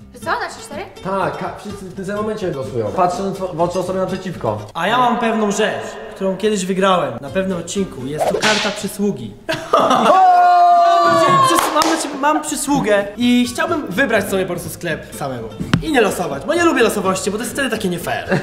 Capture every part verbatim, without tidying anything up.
Że co? Na trzy cztery? Tak, wszyscy w tym samym momencie głosują. Patrząc w oczy osoby naprzeciwko. A ja mam pewną rzecz, którą kiedyś wygrałem na pewnym odcinku. Jest to karta przysługi. Mam, mam przysługę i chciałbym wybrać sobie po prostu sklep samego. I nie losować, bo nie lubię losowości, bo to jest wtedy takie nie fair.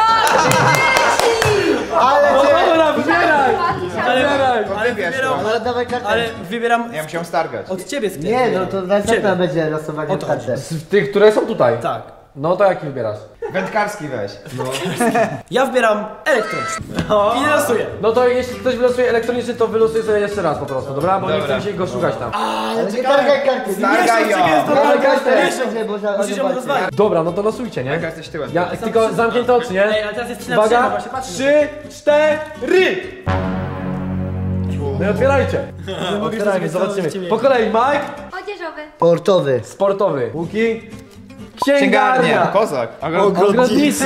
Ale cię... Dobra, wybieraj! Ale, No ale wybierz wybieram, to. ale, dawaj kartę. ale wybieram Ja musiałem stargać. od ciebie sklep. Nie, no to następna Ciebie. będzie losowanie O to kartę. Z tych, które są tutaj? Tak. No to jaki wybierasz? Wędkarski weź. Ja wybieram elektroniczny. I nie losuję. No to jeśli ktoś wylosuje elektroniczny, to wylosuje sobie jeszcze raz po prostu, dobra? Bo nie Dobra. chcę się go szukać tam. Ale nie targaj karty. Jeszcze Stargaj ją. jest to Dawaj kartę. Jeszcze Nie, bo za- musisz ją zobaczcie. rozwalić. Dobra, no to losujcie, nie? Taka jesteś tyłem. Ja, tylko zamknięte oczy, nie? Ej, ale teraz jest trzy na trzy, Uwaga, właśnie patrz. trzy, cztery! No i otwierajcie. Otwierajmy, zobaczymy. Po kolei Mike, Odzieżowy. Portowy. sportowy, Łuki, Księgarnia. księgarnia, Kozak. ogrodnicy,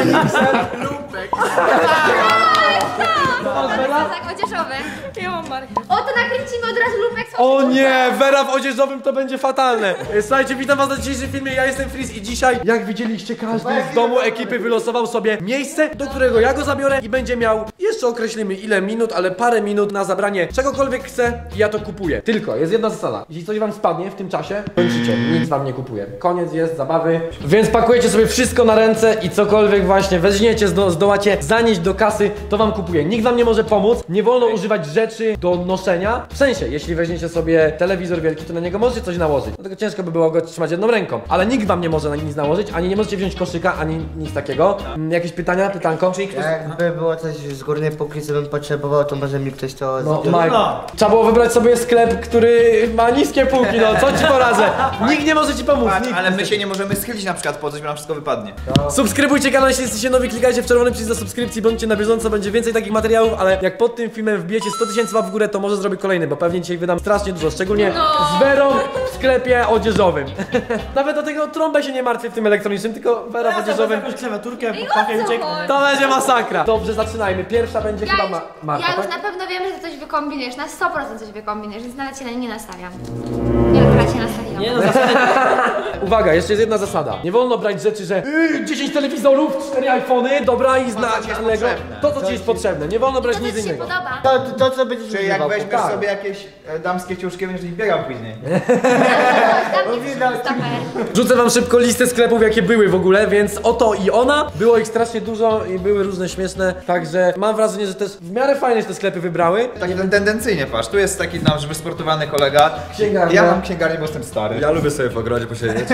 Tak, odzieżowy. Ja mam markę. O, to nakręcimy od razu lupek. O nie, Vera w odzieżowym to będzie fatalne. Słuchajcie, witam was na dzisiejszym filmie, ja jestem Freeze i dzisiaj, jak widzieliście, każdy z domu ekipy wylosował sobie miejsce, do którego ja go zabiorę i będzie miał, jeszcze określimy ile minut, ale parę minut na zabranie czegokolwiek chce i ja to kupuję. Tylko, jest jedna zasada, jeśli coś wam spadnie w tym czasie, kończycie, nic wam nie kupuję. Koniec jest zabawy, więc pakujecie sobie wszystko na ręce i cokolwiek właśnie weźmiecie, zdo zdołacie zanieść do kasy, to wam kupuję. Nikt wam nie może pomóc, nie wolno używać rzeczy do noszenia. W sensie, jeśli weźmiecie sobie telewizor wielki, to na niego możecie coś nałożyć. Dlatego ciężko by było go trzymać jedną ręką. Ale nikt wam nie może na nic nałożyć, ani nie możecie wziąć koszyka, ani nic takiego. Mm, jakieś pytania, pytanko? Jakby było coś z górnej półki, co bym potrzebował, to może mi ktoś to No, zrobił. Mike, trzeba było wybrać sobie sklep, który ma niskie półki, no co ci poradzę? Nikt nie może ci pomóc, Patrz, nikt. ale my się nie możemy schylić na przykład po coś, bo nam wszystko wypadnie. Subskrybujcie kanał, jeśli jesteście nowi, klikajcie w czerwony przycisk do subskrypcji, bądźcie na bieżąco, będzie więcej takich materiałów, ale jak pod tym filmem wbijecie sto tysięcy łap w górę, to może zrobię kolejny, bo pewnie dzisiaj wydam strasznie dużo, szczególnie z Werą w sklepie odzieżowym. Nawet do tego trąbę się nie martwię w tym elektronicznym, tylko Wera w odzieżowym. Jakąś klawiaturkę, Ej, pakę o co uciekł. chodzi? To będzie masakra. Dobrze, zaczynajmy. Pierwsza będzie Ja chyba już, ma Marta, ja już tak? na pewno wiem, że ty coś wykombinujesz. Na sto procent coś wykombinujesz, więc nawet się na nie nie nastawiam. Nie, akurat się nastawiłam. Nie no, zasady. Uwaga, jeszcze jest jedna zasada. Nie wolno brać rzeczy, że yy, dziesięć telewizorów, cztery iPhony, dobra i zna To, co ci jest Allegro. potrzebne. To, co ci jest potrzebne. Nie wolno brać To, nic co ci się innego. podoba. To, to, to co będziesz Czy jak używał. weźmiesz tak. sobie jakieś e, damskie ciuszki, będziesz ich biegał później. Tam nie jest kamer. Rzucę wam szybko listę sklepów, jakie były w ogóle, więc oto i ona. Było ich strasznie dużo i były różne śmieszne, także mam wrażenie, że też w miarę fajnie się te sklepy wybrały. Tak ten tendencyjnie, patrz, tu jest taki nasz wysportowany kolega. Księgarnia. Ja mam księgarnię, bo jestem stary. Ja lubię sobie w ogrodzie posiedzieć.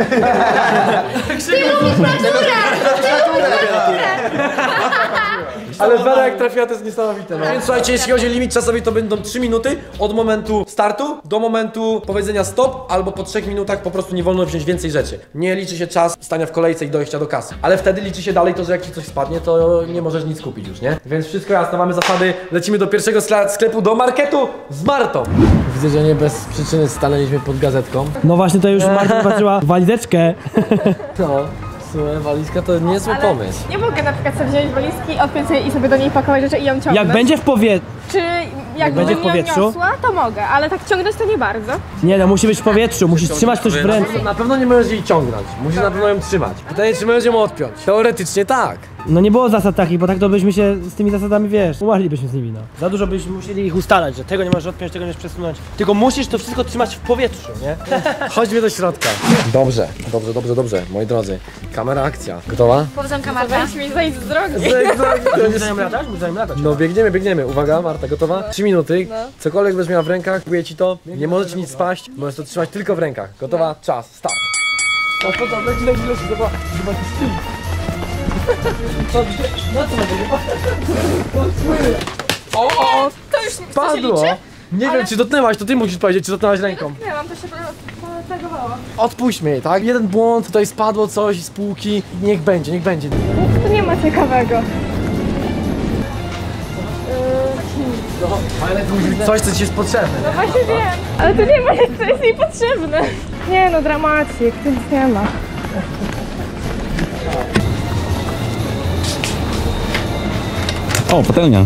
Ale Vera jak trafiła, to jest niesamowite, no. Więc słuchajcie, jeśli chodzi o limit czasowy, to będą trzy minuty od momentu startu do momentu powiedzenia stop, albo po trzech minutach po prostu nie wolno wziąć więcej rzeczy. Nie liczy się czas stania w kolejce i dojścia do kasy. Ale wtedy liczy się dalej to, że jak ci coś spadnie, to nie możesz nic kupić już, nie? Więc wszystko jasne, mamy zasady. Lecimy do pierwszego sklepu, do marketu z Martą. Widzę, że nie bez przyczyny stanęliśmy pod gazetką. No właśnie, to już Marta zobaczyła walizeczkę. No, w sumie walizka to niezły pomysł. Nie mogę na przykład sobie wziąć walizki, odpiąć sobie i sobie do niej pakować rzeczy i ją ciągnąć. Jak będzie w powietrzu. Czy jakbym będzie w ją powietrzu? niosła, to mogę, ale tak ciągnąć to nie bardzo. Nie no, musi być w powietrzu, musisz trzymać coś w ręce. Na pewno nie możesz jej ciągnąć, musisz na pewno ją trzymać. Pytanie, czy możesz ją odpiąć? Teoretycznie tak. No nie było zasad takich, bo tak to byśmy się z tymi zasadami, wiesz, umarlibyśmy z nimi, no. Za dużo byśmy musieli ich ustalać, że tego nie możesz odpiąć, tego nie możesz przesunąć. Tylko musisz to wszystko trzymać w powietrzu, nie? Chodźmy do środka. Dobrze, dobrze, dobrze, dobrze, moi drodzy. Kamera, akcja. Gotowa? Powodząka Marta. Weź mi zejść z drogi. Musisz za nią latać? Musisz za nią latać. No biegniemy, biegniemy. Uwaga, Marta, gotowa? Trzy minuty. Cokolwiek będziesz miała w rękach, kupuję ci to. Nie może ci nic spaść, możesz to trzymać tylko w rękach. Gotowa? Czas, start. O, to tam, leci, leci, leci, zobacz, zobacz, stój. Na co O, o, o, To już spadło. Nie wiem, czy dotknęłaś, to ty musisz powiedzieć, czy dotknęłaś ręką. nie mam, to się potagowało. Odpuśćmy jej, tak? Jeden błąd, tutaj spadło coś z półki. Niech będzie, niech będzie. To nie ma ciekawego. Ale to musi być coś, co ci jest potrzebne. No właśnie wiem, ale to nie ma nic, co jest jej potrzebne. Nie no, dramacik, tu nic nie ma. O, patelnia.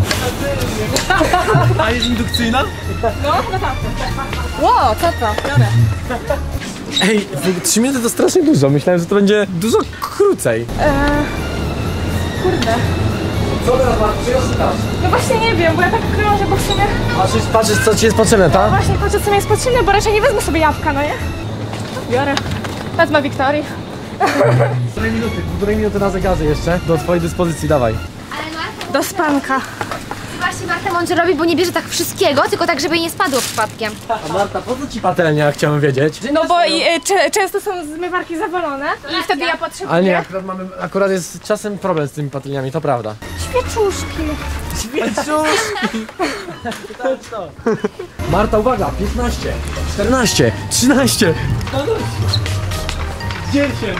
A jest indukcyjna? No, no tak. Ło, co to? Biorę. Ej, trzy minuty to strasznie dużo. Myślałem, że to będzie dużo krócej. Eee, kurde. Co teraz masz? Czego szukasz? No właśnie nie wiem, bo ja tak krążę, bo w sumie... Patrzysz, patrzysz co ci jest potrzebne, No tak? właśnie, patrzę co mi jest potrzebne, bo raczej nie wezmę sobie jabłka, no nie? Biorę. Wezmę Wiktorii. Półtorej minuty, półtorej minuty na zegarze jeszcze. Do twojej dyspozycji, dawaj. Ale Marta, Do spanka. właśnie Marta mądrze robi, bo nie bierze tak wszystkiego, tylko tak, żeby jej nie spadło przypadkiem. A Marta, po co ci patelnia, chciałem wiedzieć? No bo i, e, cze- często są zmywarki zawalone i wtedy ja potrzebuję... Ale nie, akurat mamy, akurat jest czasem problem z tymi patelniami, to prawda. Świeczuszki. Świeczuszki! Marta, uwaga, piętnaście, czternaście, trzynaście, dziesięć,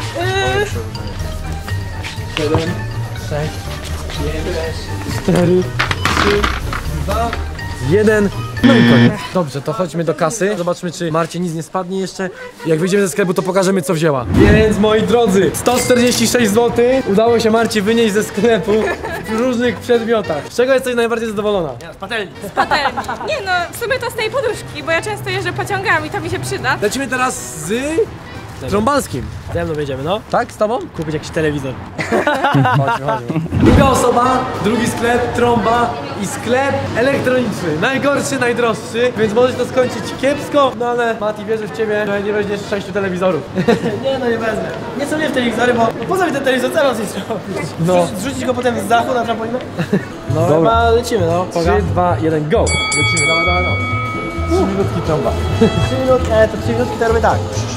siedem, sześć, pięć, cztery, trzy, dwa, jeden. No i koniec. Dobrze, to chodźmy do kasy. Zobaczmy, czy Marcie nic nie spadnie jeszcze. Jak wyjdziemy ze sklepu, to pokażemy, co wzięła. Więc, moi drodzy, sto czterdzieści sześć złotych udało się Marcie wynieść ze sklepu w różnych przedmiotach. Z czego jesteś najbardziej zadowolona? Ja, z patelni. Patelni. Nie no, w sumie to z tej poduszki, bo ja często jeżdżę pociągami i to mi się przyda. Lecimy teraz z Trąbalskim. Ze mną będziemy, no. Tak? Z tobą? Kupić jakiś telewizor. Chodźmy, chodźmy. Druga osoba, drugi sklep, trąba i sklep elektroniczny. Najgorszy, najdroższy, więc może to skończyć kiepsko, no ale Mati, wierzę w ciebie, że nie weźmiesz sześciu telewizorów. Nie, no nie wezmę. Nie są mnie w telewizory, bo no, poza mi ten telewizor, co mam z nim zrobić? No. Zrzucić- Zrzucić go potem z dachu na trampolinę? No Dobra. chyba lecimy, no. trzy, dwa, jeden, go! Lecimy, dawaj, dawaj, dawaj. trzy minutki trąba. trzy minutki, e, to trzy minutki to robię tak.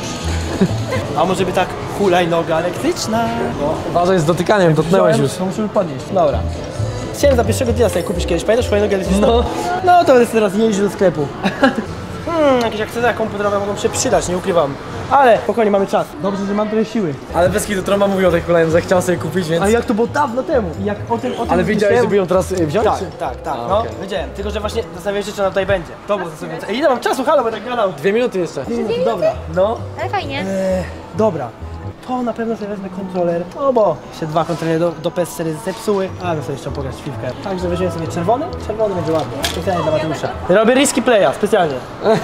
A może by tak hulajnoga elektryczna? No. Uważaj, z dotykaniem, dotknęłeś już. To musimy podnieść. Dobra. Chciałem za pierwszego dnia sobie kupić kiedyś, pamiętasz hulajnogę elektryczną? No. No to będę teraz jeździł do sklepu. Hmm, jakieś akcesoria komputerowe mogą się przydać, nie ukrywam. Ale spokojnie, mamy czas. Dobrze, że mam tyle siły. Ale bez kitu trąba mówił o tej hulajnodze, że chciał sobie kupić, więc... A jak to było dawno temu? I jak o tym, o tym Ale wiedziałeś, myślałem- żeby ją teraz y, wziąć? Tak, czy- tak, tak, A, no, okej. wiedziałem. Tylko, że właśnie zastanawiałem się, czy ona tutaj będzie. To było zastanawiające. Ej, ile mam czasu, halo, będę tak gadał. Dwie minuty jeszcze. Dobra, no. Ale fajnie. Eee, dobra. To na pewno sobie wezmę kontroler, no bo się dwa kontrolery do, do P S cztery zepsuły, ale bym sobie jeszcze pograć w piłkę. Także weźmiemy sobie czerwony, czerwony będzie ładny, specjalnie dla Mateusza. Robię risky playa, specjalnie.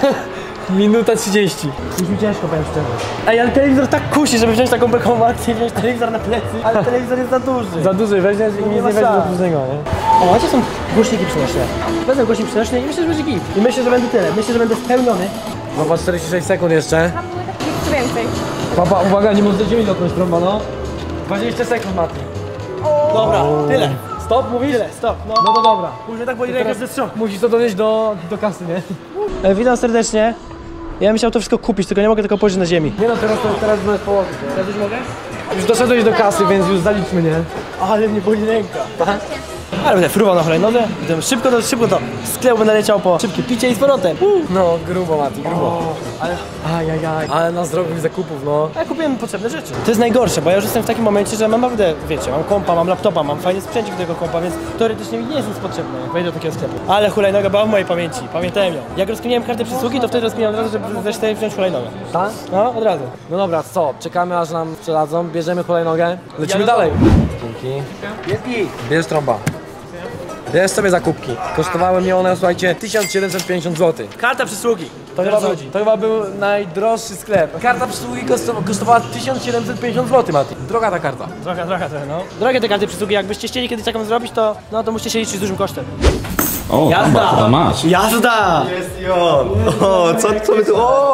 Minuta trzydzieści. Już mi ciężko, powiem szczerze. Ej, ale telewizor tak kusi, żeby wziąć taką beką akcję i wziąć telewizor na plecy, ale telewizor jest za duży. Za duży, weźmiesz i nic nie ma weźmiesz do szans. późnego, nie? O, a to są głośniki przenośne. Wezmę głośnik przenośny i myślę, że będzie git. I myślę, że będę tyle, myślę, że będę spełniony. Zobacz, czterdzieści sześć sekund jeszcze. Jeszcze więcej. Papa, uwaga, nie możesz do ziemi dotknąć trąba, no. dwadzieścia sekund, Mati. Dobra, tyle. Stop, mówisz? Tyle, stop, no. No to dobra. Już mnie tak boli ręka, że strzał. Musisz to donieść do, do kasy, nie? E, witam serdecznie. Ja bym chciał to wszystko kupić, tylko nie mogę tego położyć na ziemi. Nie no, teraz to teraz możesz położyć, nie? Teraz już mogę? Już doszedłeś do kasy, więc już zaliczmy, nie? Ale mnie boli ręka. Ale będę fruwał na hulajnodze, będę szybko do, szybko do sklepu będę leciał po szybkie picie i z powrotem. Uh. No, grubo, Mati, grubo. Ale Ajajaj. Ale nas zrobił zakupów, no. ja kupiłem potrzebne rzeczy. To jest najgorsze, bo ja już jestem w takim momencie, że mam naprawdę, wiecie, mam kompa, mam laptopa, mam fajny sprzęcik do tego kompa, więc teoretycznie mi nie jest nic potrzebne, jak wejdę do takiego sklepu. Ale hulajnoga była w mojej pamięci, pamiętałem ją. Jak rozkminiałem kartę przysługi, to wtedy rozkminiałem od razu, żeby ze cztery wziąć hulajnogę. Tak? No, od razu. No dobra, co? Czekamy aż nam sprzedadzą, bierzemy hulajnogę, lecimy Ja dalej. Dzięki. Jest git. Bierz trąba. Bierz sobie zakupki. Kosztowały mnie one, słuchajcie, tysiąc siedemset pięćdziesiąt złotych. Karta przysługi. To To nie chyba, był, chodzi. to chyba był najdroższy sklep. Karta przysługi kosztowała, kosztowała tysiąc siedemset pięćdziesiąt złotych, Mati. Droga ta karta. Trochę, trochę, trochę, no. Drogie te karty przysługi, jakbyście chcieli kiedyś taką zrobić, to no to musicie się liczyć z dużym kosztem. O, Jazda! chyba, chyba masz. Jazda! Jest i on! O, co, co my tu...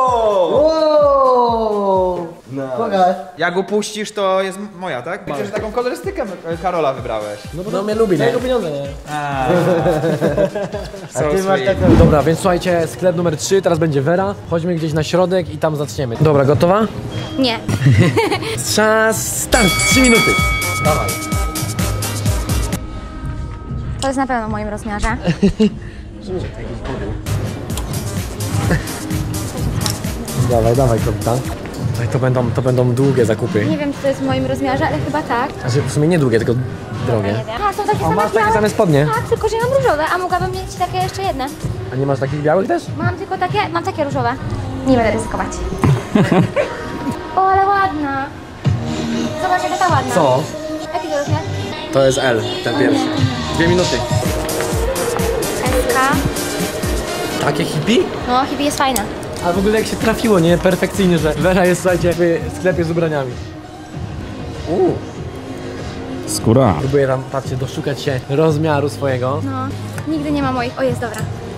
O! Pokaż. Jak upuścisz, to jest moja, tak? Myślę, że taką kolorystykę e, Karola wybrałeś. No, no mnie lubi, nie? Jego pieniądze, nie? A, A ty masz sweet. taką... Dobra, więc słuchajcie, sklep numer trzy, teraz będzie Vera. Chodźmy gdzieś na środek i tam zaczniemy. Dobra, gotowa? Nie. Czas, start, trzy minuty. Dawaj. To jest na pewno w moim rozmiarze. Dawaj, dawaj, kapitan. Oj, to będą, to będą długie zakupy. Nie wiem, czy to jest w moim rozmiarze, ale chyba tak. Znaczy w sumie nie długie, tylko drogie. Nie wiem. A, są takie A same masz takie białe. same spodnie? Tak, tylko że ja mam różowe, a mogłabym mieć takie jeszcze jedne. A nie masz takich białych też? Mam tylko takie, mam takie różowe. Nie będę ryzykować. O, ale ładna. Zobacz, jaka ta ładna. Co? Jaki to rozmiar? To jest L, ten pierwszy. Dwie minuty. S K. Takie hippie? No, hippie jest fajna. A w ogóle jak się trafiło, nie? Perfekcyjnie, że Wera jest, słuchajcie, w sklepie z ubraniami. Uuu. Skóra. Próbuję tam, patrzcie, doszukać się rozmiaru swojego. No, nigdy nie ma moich. O, jest dobra.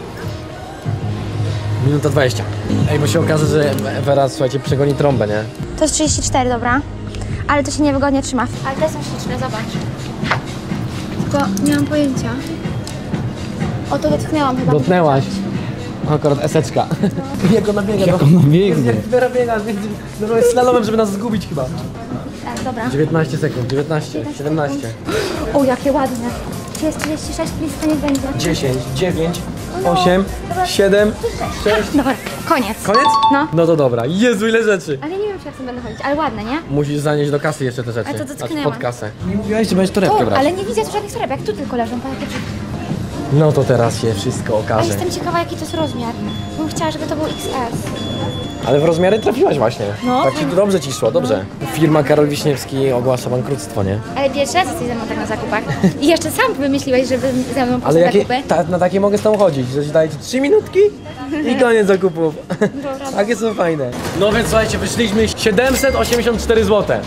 Minuta dwadzieścia. Ej, bo się okaże, że Wera, słuchajcie, przegoni trąbę, nie? To jest trzydzieści cztery, dobra. Ale to się niewygodnie trzyma. Ale te są śliczne, zobacz. Tylko nie mam pojęcia. O, to dotknęłam chyba. Dotknęłaś. Akurat eseczka. Jak ona biega, Jak no. ona biegnie. Jak Wera biega, między, no jest slalomem, żeby nas zgubić chyba. Tak, dobra. dziewiętnaście sekund, dziewiętnaście, siedemnaście, O, jakie ładne. Tu jest trzydzieści sześć, blisko nie będzie. dziesięć, dziewięć, No, osiem, dobra. siedem, sześć. Dobra, koniec. Koniec? No. No to dobra. Jezu, ile rzeczy. Ale nie wiem, czy jak tym będę chodzić, ale ładne, nie? Musisz zanieść do kasy jeszcze te rzeczy. Ale to Znaczy dotknęłam. pod kasę. Nie mówiłaś, że będziesz torebkę O, brać. ale nie widzę tu żadnych torebek, tu tylko leżą. Pa, jakie... No to teraz się wszystko A okaże. jestem ciekawa, jaki to jest rozmiar. Bym chciała, żeby to był X S. Ale w rozmiary trafiłaś właśnie. No. Tak ci dobrze ci szło, dobrze. Firma Karol Wiśniewski ogłasza bankructwo, nie? Ale pierwszy raz jesteś ze mną tak na zakupach. I jeszcze sam wymyśliłeś, żeby ze mną Ale poszedł jakie, zakupy. ta, na takie mogę z tobą chodzić, że ci daję ci trzy minutki i koniec zakupów. Takie są fajne. No więc słuchajcie, wyszliśmy siedemset osiemdziesiąt cztery złote.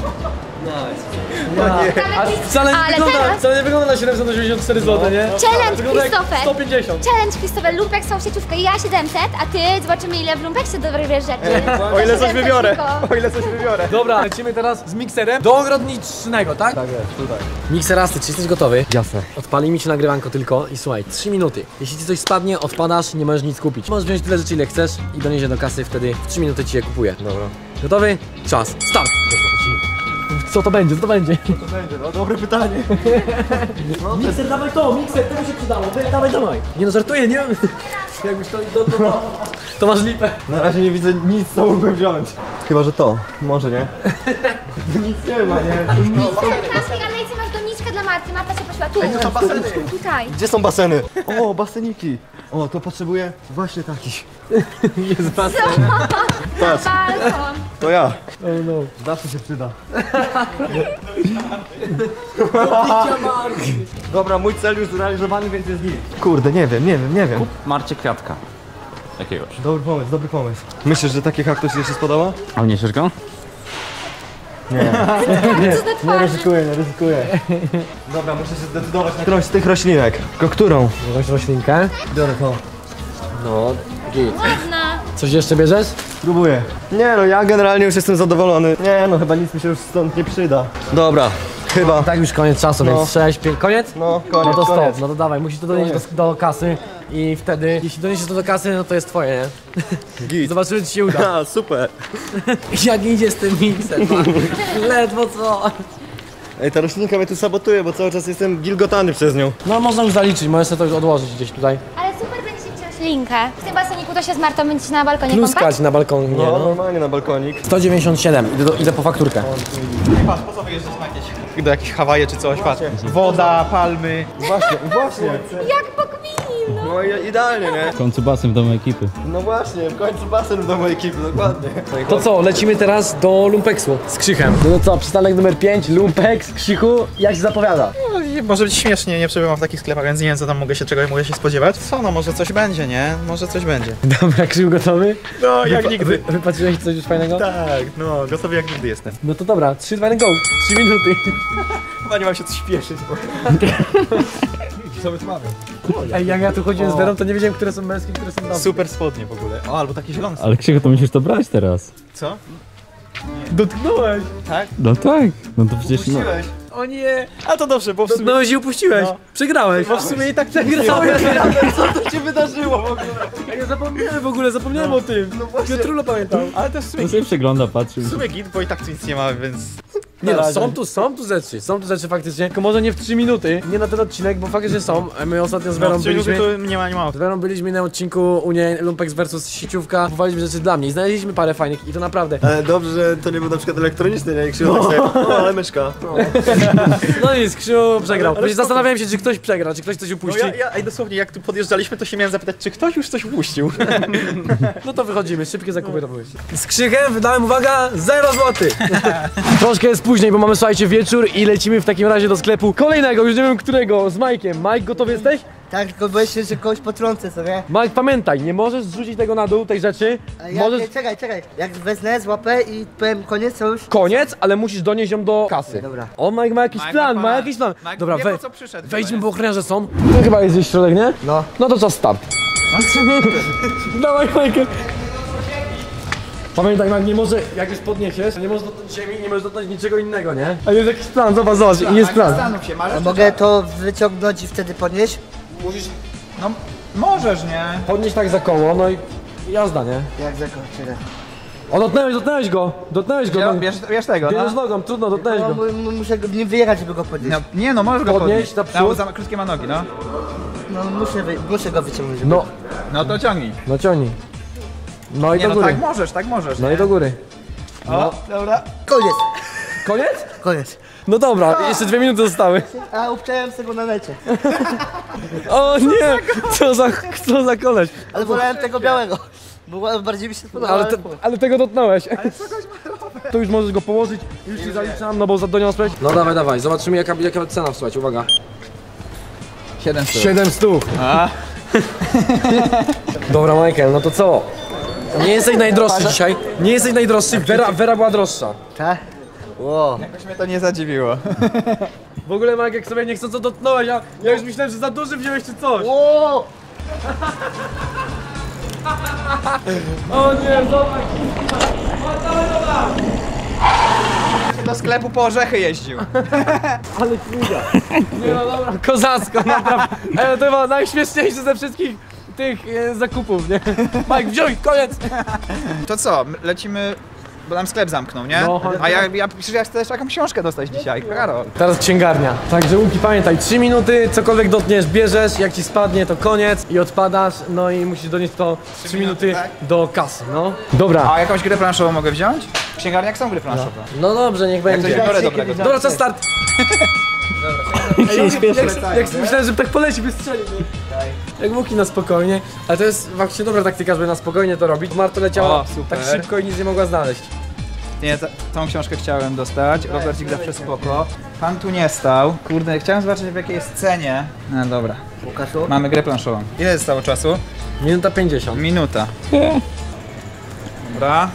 No nie. A wcale nie, Ale wygląda, teraz- wcale nie wygląda na siedemset osiemdziesiąt cztery złote, nie? Challenge, Wygląda jak Christopher. sto pięćdziesiąt. Challenge, Christopher, Lumpek są w sieciówkę i ja siedemset, a ty zobaczymy, ile w Lumpeksie dobrych rzeczy. O ile coś siedemset wybiorę. tylko. O ile coś wybiorę. Dobra, lecimy teraz z mikserem do ogrodnicznego, tak? Tak jest, tutaj. Mikserasty, czy jesteś gotowy? Jasne. Odpali mi się nagrywanko tylko i słuchaj, trzy minuty. Jeśli ci coś spadnie, odpadasz, nie możesz nic kupić. Możesz wziąć tyle rzeczy, ile chcesz i donieść je do kasy, wtedy w trzy minuty ci je kupuję. Dobra. Gotowy? Czas. Start! Co to będzie? Co to będzie? No dobre pytanie. Mikser, dawaj to, mikser, to mi się przydało. Dawaj, dawaj. Nie no, żartuję, nie? Jakbyś to... To, to, to, to masz lipę. Na razie nie widzę nic, co mógłbym wziąć. Chyba, że to. Może nie. Nic nie ma, nie? Klaski, a najcy masz doniczkę dla Marty. Marta się prosiła tu. Ej, to są baseny. Tutaj. Gdzie są baseny? O, baseniki. O, to potrzebuję właśnie takich. Jest basen. Patrz, Balkon. to ja. Oh no. Zawsze się przyda. Dobra, mój cel już zrealizowany, więc jest git. Kurde, nie wiem, nie wiem, nie wiem. Marcie kwiatka. Jakiegoś. Dobry pomysł, dobry pomysł. Myślisz, że takie kaktus ci się spodoba? A nie go? Nie ryzykuję, nie ryzykuję. Dobra, muszę się zdecydować na którąś z tych roślinek. Tylko którą? Jakąś roślinkę? Biorę to. No, git. Ładna. Coś jeszcze bierzesz? Spróbuję. Nie no, ja generalnie już jestem zadowolony. Nie no, chyba nic mi się już stąd nie przyda. Dobra, chyba. Tak już koniec czasu, No. więc sześć, pięć, koniec? No, koniec, No to stop, koniec. no to dawaj, musisz to donieść do, do kasy i wtedy, jeśli doniesiesz to do kasy, no to jest twoje, nie? Git. Zobaczymy, czy ci się uda. A, super. Jak idzie z tym miksem, ledwo co. Ej, ta roślinka mnie tu sabotuje, bo cały czas jestem gilgotany przez nią. No można już zaliczyć, możesz sobie to odłożyć gdzieś tutaj. Ale super będzie się wziąć linkę. W tym baseniku to się z Martą będziecie na balkonie kąpać? Pluskać na balkonie, No, no. normalnie na balkonik. sto dziewięćdziesiąt siedem, idę, do, idę po fakturkę. Patrz, po co wyjeżdżasz na jakieś... Do jakichś Hawaje czy coś, patrz. Woda, palmy. Właśnie, właśnie. Jak pokminił, no. No i idealnie, nie? W końcu basen w domu ekipy. No właśnie, w końcu basen w domu ekipy, dokładnie. To co, lecimy teraz do Lumpeksu z Krzychem. No to co, przystanek numer pięć, Lumpeks, Krzychu, jak się zapowiada? No, i może być śmiesznie, nie przebywam w takich sklepach, więc nie wiem co tam mogę się, czego mogę się spodziewać. Co no, może coś będzie, nie? Może coś będzie. Dobra, Krzychu gotowy? No, jak Wypa- nigdy. Wy, wypatrzyłeś coś już fajnego? Tak, no, gotowy jak nigdy jestem. No to dobra, trzy, dwa, jeden, go! trzy minuty. Chyba nie mam się co śpieszyć, bo... Co my tu mamy? Ej, jak ja tu chodziłem z Werą, to nie wiedziałem, które są męskie, które są damskie. Super spodnie w ogóle. O, albo takie zielone. Ale Krzychu, to musisz to brać teraz. Co? Dotknąłeś! No tak. No to przecież no. Puściłeś. O nie! A to dobrze, bo w sumie... Dotknąłeś i upuściłeś! No. Przegrałeś! Bo w sumie i tak Przegrałeś! Co to się wydarzyło w ogóle? Ja zapomniałem w ogóle, zapomniałem o tym! No właśnie. Piotrulo pamiętał. Ale też w sumie, On sobie przegląda, patrzy. w sumie git, bo i tak tu nic nie ma, więc... Nie no, są tu, są tu rzeczy, są tu rzeczy faktycznie, tylko może nie w trzy minuty, nie na ten odcinek, bo faktycznie są. My ostatnio z Werą No, trzy minuty byliśmy... to nie ma, nie ma. Z Werą byliśmy na odcinku Unie Lumpex versus sieciówka, kupowaliśmy rzeczy dla mnie i znaleźliśmy parę fajnych i to naprawdę. Ale dobrze, że to nie był na przykład elektroniczny, nie? Jak się no, ale myszka. No. No i Krzysiu przegrał. Właśnie zastanawiałem się, czy ktoś przegra, czy ktoś coś No upuści. ja, ja ej, dosłownie, jak tu podjeżdżaliśmy, to się miałem zapytać, czy ktoś już coś upuścił. No to wychodzimy, szybkie zakupy to były. Z Krzychem wydałem, uwaga, zero złotych. Troszkę jest później, bo mamy, słuchajcie, wieczór i lecimy w takim razie do sklepu kolejnego, już nie wiem którego, z Majkiem. Mike, gotowy jesteś? Tak, tylko boję się, że kogoś potrącę sobie. Mike, pamiętaj, nie możesz zrzucić tego na dół, tej rzeczy. A ja, Możesz... nie, czekaj, czekaj. Jak wezmę, złapę i powiem koniec, to już... Koniec, ale musisz donieść ją do kasy. Dobra. O, Mike ma jakiś Mike plan, ma ma plan. jakiś plan. Mike Dobra, wie, wej- po co przyszedł wejdźmy, chyba, bo ochroniarze są. To chyba jest gdzieś środek, nie? No. No to czas start. Dawaj, Michael. Pamiętaj, Mike, nie może, jak już podniesiesz, nie możesz dotknąć ziemi, nie możesz dotknąć niczego innego, nie? A jest jakiś plan, zobacz, zobacz, i jest plan. Zastanów się, masz A mogę to wyciągnąć i wtedy podnieść? Musisz No, możesz, nie? podnieść tak za koło, no i jazda, nie? Jak zakończę? O, dotknąłeś, dotknąłeś go, dotknąłeś go. Ja, no. bierz, bierz tego, Bierzesz no. nogą, trudno, dotknąłeś No, go. m- m- muszę go nie wyjechać, żeby go podnieść. no. Nie no, możesz go Podnieść podnieść. naprzód. Za krótkie ma nogi, no. No muszę, wy- muszę go wyciągnąć. Żeby... No, No to ciągnij. no ciągnij. No i Nie do no, góry. tak możesz, tak możesz. No nie? i do góry. O, dobra. Koniec, Koniec? koniec. No dobra, jeszcze dwie minuty zostały. A upczałem sobie go na necie. O nie! Co za, co za koleś. Ale wolałem tego białego. Bo bardziej mi się podobało. Ale, te, ale tego dotknąłeś. To już możesz go położyć, już ci zaliczam, no bo za- doniosłeś. No dawaj, dawaj, zobaczymy jaka, jaka cena, słuchajcie, uwaga. siedem stóp. siedem stów. A, Dobra, Michael, no to co? Nie jesteś najdroższy dzisiaj, nie jesteś najdroższy, Vera, Vera była droższa. Tak? Wow. jakoś mnie to nie zadziwiło. W ogóle, Mike, jak sobie nie chcę co dotknąłeś, ja, ja już myślałem, że za duży wziąłeś czy coś. Wow. O nie, zobacz. Do sklepu po orzechy jeździł. Ale chwila. Nie no dobra, kozacko, naprawdę. Ej, to chyba najśmieszniejsze ze wszystkich tych e, zakupów, nie? Mike, wziąj, koniec. To co, m- lecimy, bo nam sklep zamknął, nie? No, chodź. A ja, ja przecież ja chcę też jakąś książkę dostać dzisiaj, Karol. Teraz księgarnia. Także Łuki, pamiętaj, trzy minuty, cokolwiek dotkniesz, bierzesz, jak ci spadnie, to koniec i odpadasz, no i musisz donieść to trzy minuty minuty, tak? do kasy, no. Dobra. A jakąś grę planszową mogę wziąć? W księgarniach są gry planszowe. No dobrze, niech Jak coś będzie. wybiorę dobrego. Dobra, czas start. Ej, jak, jak, jak myślałem, że tak poleci, by strzelił. Jak Łuki na spokojnie, ale to jest faktycznie dobra taktyka, żeby na spokojnie to robić. Marta leciała O, super. tak szybko i nic nie mogła znaleźć. Nie, ta, tą książkę chciałem dostać. Robercik zawsze spoko. Pan tu nie stał. Kurde, chciałem zobaczyć w jakiej jest cenie. No dobra. Łukaszu? Mamy grę planszową. Ile zostało czasu? Minuta pięćdziesiąt. Minuta. Dobra.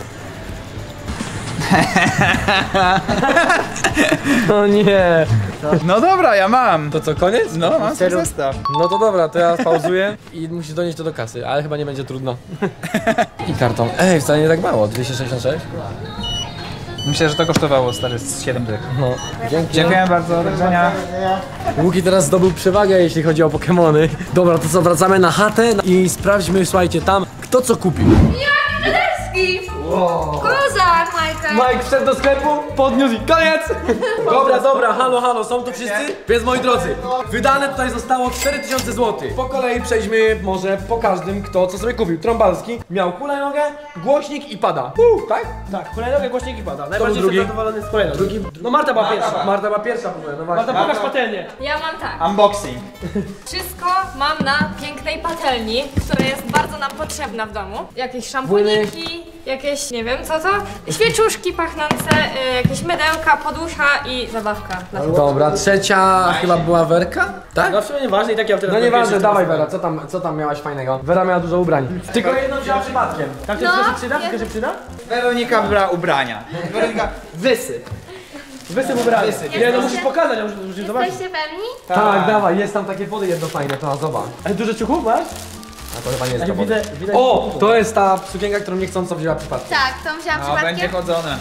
No nie. No dobra, ja mam. To co, koniec? No, mam swój zestaw. No to dobra, to ja pauzuję i musisz donieść to do kasy, ale chyba nie będzie trudno. I karton. Ej, wcale nie tak mało, dwieście sześćdziesiąt sześć? Myślę, że to kosztowało stary z siedem dych. No, dzięki. Dziękuję bardzo, do widzenia. Łuki teraz zdobył przewagę, jeśli chodzi o Pokemony. Dobra, to co, wracamy na chatę i sprawdźmy, słuchajcie, tam, kto co kupił. Deski! Kozak, Majka! Mike wszedł do sklepu, podniósł i koniec! Dobra, dobra, halo, halo, są tu wszyscy? Więc moi drodzy, wydane tutaj zostało cztery tysiące złotych. Po kolei przejdźmy może po każdym, kto co sobie kupił. Trąbalski miał hulajnogę, głośnik i pada. Uh, tak? Tak, hulajnogę, głośnik i pada. Najbardziej drugi? jestem zadowolony z hulajnogi. Drugi, No Marta była pierwsza. Marta była pierwsza w ogóle, no właśnie. Marta, pokaż patelnię. Ja mam tak. Unboxing. Wszystko mam na pięknej patelni, która jest bardzo nam potrzebna w domu. Jakieś szamponiki, jakieś, nie wiem co to, świeczuszki pachnące, y, jakieś mydełka, poducha i zabawka. Dla Dobra, trzecia chyba była Werka? Tak? No w sumie nieważne i tak ja teraz No będę nieważne, pierwszy, dawaj co Wera, co tam, co tam miałaś fajnego? Wera miała dużo ubrań. Tylko jedno wzięła przypadkiem. Tam się No, no, się przyda? ja- Wszystko się przyda? Weronika wybrała ubrania. Weronika, wysyp. Wysyp ubrany. Wysyp. Nie, no musisz pokazać, ja muszę, muszę zobaczyć. Jesteście pewni? Tak, dawaj, jest tam takie wody jedno fajne, to zobacz. Ale dużo ciuchów masz? A to chyba nie jest Ja ta woda. widzę, widać. O, to jest ta sukienka, którą niechcąco wzięła przypadkiem. Tak, to wzięłam No, będzie przypadkiem. chodzone.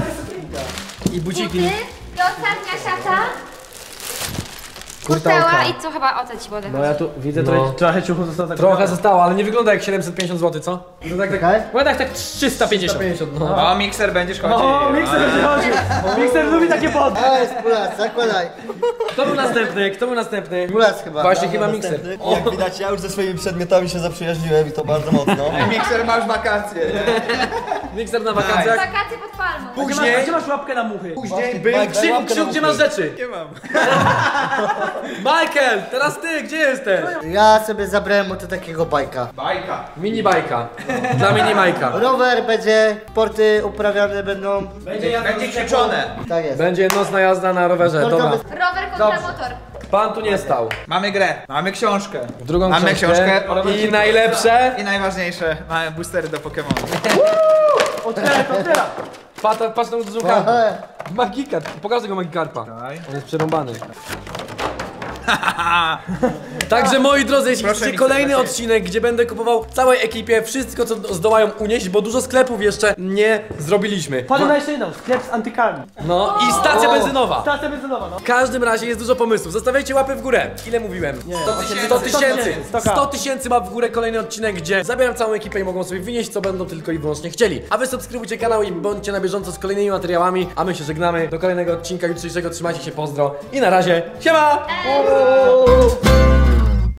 I buciki. Buty i ostatnia szata. Kurtałka. Kurtała i co chyba o co ci wodę. No ja tu widzę, No. trochę, trochę ciuchów zostało tak. Trochę zostało, ale nie wygląda jak siedemset pięćdziesiąt złotych, co? To tak, tak, Czekaj. No tak, tak trzysta pięćdziesiąt. pięćdziesiąt, no. O, mikser będziesz chodził. O, mikser będzie chodził. Mikser lubi takie pod. Ej, Pulas, zakładaj. Kto był następny? Kto był następny? Pulas chyba. Właśnie chyba mikser. Jak widać, ja już ze swoimi przedmiotami się zaprzyjaźniłem i to bardzo mocno. Mikser masz wakacje. Mikser na wakacjach. Wakacje pod palmą. Gdzie masz, Później, gdzie masz łapkę na muchy? później był Mike, daj krzyk, łapkę krzyk, na gdzie muchy. masz rzeczy? Nie mam. Michael, teraz ty, gdzie jesteś? Ja sobie zabrałem mu to takiego bajka. Bajka. Mini bajka. Dla mini Majka. Rower będzie, porty uprawiane będą. Będzie, będzie krzyczone. Tak jest. Będzie nocna jazda na rowerze, dobra. Rower kontra motor. Pan tu nie stał. Mamy grę, mamy książkę. Drugą mamy książkę. książkę. I najlepsze. I najważniejsze, mamy boostery do Pokémonów. Otwieraj, to otwieram. Patrz, patrz na dużą kartę. Magikarp. Pokaż tego Magikarpa. Daj. On jest przerąbany. Także moi drodzy, jeśli Proszę chcecie mi kolejny serdecznie. odcinek, gdzie będę kupował całej ekipie wszystko, co zdołają unieść, bo dużo sklepów jeszcze nie zrobiliśmy. Patrzę na jeszcze jedną, sklep z antykami. No i stacja benzynowa. Stacja benzynowa, no. W każdym razie jest dużo pomysłów. Zostawiajcie łapy w górę. Ile mówiłem? sto tysięcy. sto tysięcy. sto tysięcy łap w górę, kolejny odcinek, gdzie zabieram całą ekipę i mogą sobie wynieść, co będą tylko i wyłącznie chcieli. A wy subskrybujcie kanał i bądźcie na bieżąco z kolejnymi materiałami. A my się żegnamy do kolejnego odcinka jutrzejszego. Trzymajcie się, pozdro i na razie. Siema!